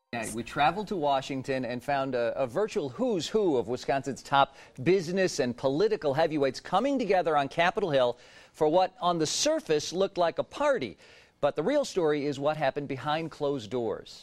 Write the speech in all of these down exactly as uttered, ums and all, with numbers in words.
Yeah, we traveled to Washington and found a, a virtual who's who of Wisconsin's top business and political heavyweights coming together on Capitol Hill for what on the surface looked like a party. But the real story is what happened behind closed doors.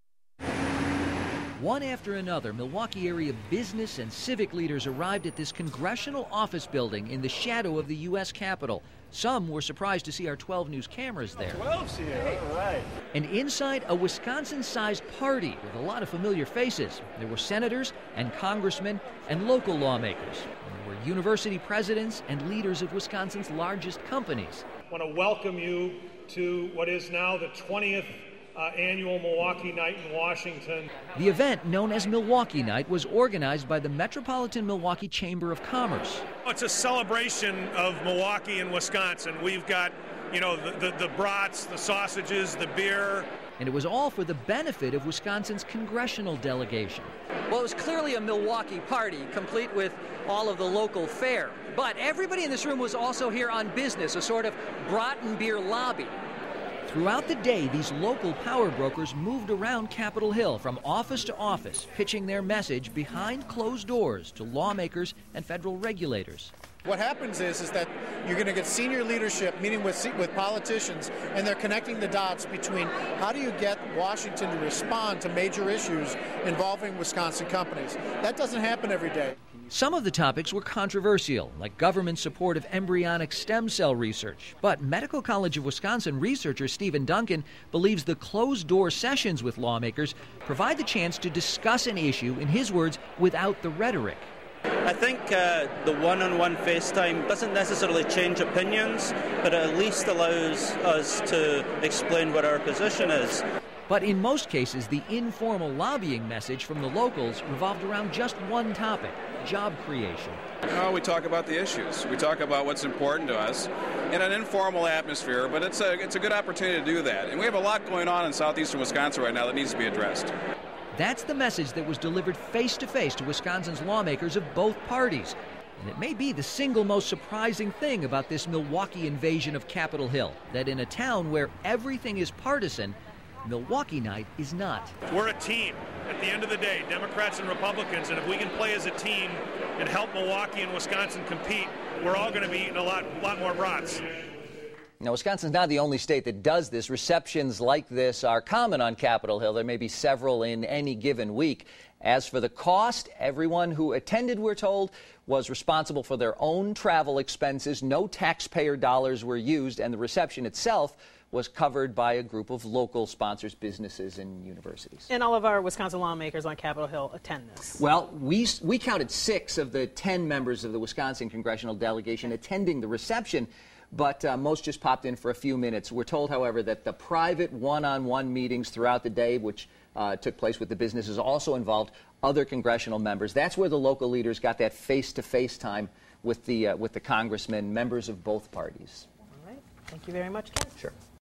One after another, Milwaukee area business and civic leaders arrived at this congressional office building in the shadow of the U S Capitol. Some were surprised to see our twelve News cameras there. twelve's here, all right. And inside, a Wisconsin-sized party with a lot of familiar faces. There were senators and congressmen and local lawmakers. And there were university presidents and leaders of Wisconsin's largest companies. I want to welcome you to what is now the twentieth Uh, annual Milwaukee Night in Washington. The event, known as Milwaukee Night, was organized by the Metropolitan Milwaukee Chamber of Commerce. It's a celebration of Milwaukee and Wisconsin. We've got, you know, the, the, the brats, the sausages, the beer. And it was all for the benefit of Wisconsin's congressional delegation. Well, it was clearly a Milwaukee party, complete with all of the local fare. But everybody in this room was also here on business, a sort of brat and beer lobby. Throughout the day, these local power brokers moved around Capitol Hill from office to office, pitching their message behind closed doors to lawmakers and federal regulators. What happens is, is that you're going to get senior leadership meeting with, with politicians, and they're connecting the dots between how do you get Washington to respond to major issues involving Wisconsin companies. That doesn't happen every day. Some of the topics were controversial, like government support of embryonic stem cell research. But Medical College of Wisconsin researcher Stephen Duncan believes the closed-door sessions with lawmakers provide the chance to discuss an issue, in his words, without the rhetoric. I think uh, the one-on-one FaceTime doesn't necessarily change opinions, but it at least allows us to explain what our position is. But in most cases, the informal lobbying message from the locals revolved around just one topic: job creation. Oh, we talk about the issues. We talk about what's important to us in an informal atmosphere, but it's a, it's a good opportunity to do that. And we have a lot going on in southeastern Wisconsin right now that needs to be addressed. That's the message that was delivered face-to-face to Wisconsin's lawmakers of both parties. And it may be the single most surprising thing about this Milwaukee invasion of Capitol Hill, that in a town where everything is partisan, Milwaukee Night is not. We're a team at the end of the day, Democrats and Republicans, and if we can play as a team and help Milwaukee and Wisconsin compete, we're all going to be eating a lot, lot more brats. Now, Wisconsin's not the only state that does this. Receptions like this are common on Capitol Hill. There may be several in any given week. As for the cost, everyone who attended, we're told, was responsible for their own travel expenses. No taxpayer dollars were used, and the reception itself was covered by a group of local sponsors, businesses, and universities. And all of our Wisconsin lawmakers on Capitol Hill attend this. Well, we, we counted six of the ten members of the Wisconsin congressional delegation attending the reception, but uh, most just popped in for a few minutes. We're told, however, that the private one-on-one meetings throughout the day, which uh, took place with the businesses, also involved other congressional members. That's where the local leaders got that face-to-face time with the, uh, with the congressmen, members of both parties. All right. Thank you very much, Ken. Sure.